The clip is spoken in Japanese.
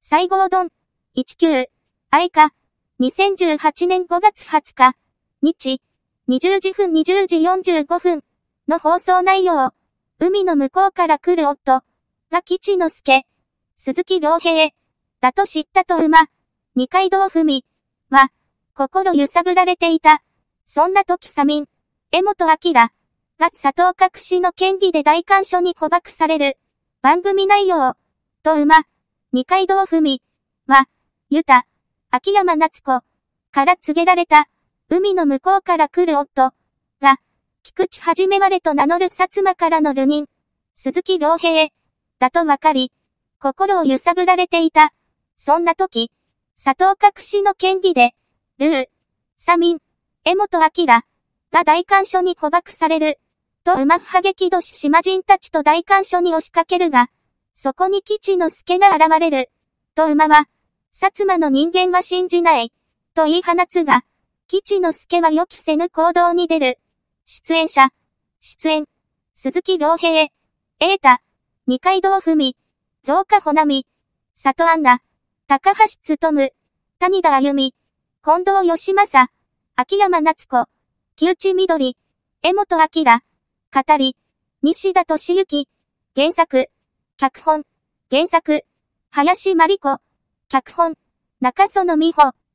西郷どん、19、愛花、2018年5月20日、日、20時分20時45分の放送内容。海の向こうから来る夫が吉之助、鈴木亮平だと知ったと馬、二階堂ふみは心揺さぶられていた。そんな時サミン、江本明が佐藤隠しの嫌疑で大官所に捕獲される番組内容と馬、二階堂ふみは、ユタ、秋山夏子から告げられた海の向こうから来る夫が菊池はじめわれと名乗る薩摩からの流人、鈴木亮平だとわかり、心を揺さぶられていた。そんな時、佐藤隠しの嫌疑で、ルー、サミン、江本明が大官所に捕獲される。と馬派激怒し島人たちと大官所に押しかけるが、そこに吉之助が現れる。と馬は、薩摩の人間は信じない。と言い放つが、吉之助は予期せぬ行動に出る。出演者、鈴木亮平、瑛太、二階堂ふみ、増加穂波、佐藤杏奈、高橋勉、谷田あゆみ、近藤義正、秋山夏子、木内みどり、江本明、語り、西田敏行、原作、脚本、林真理子、脚本、中園美穂。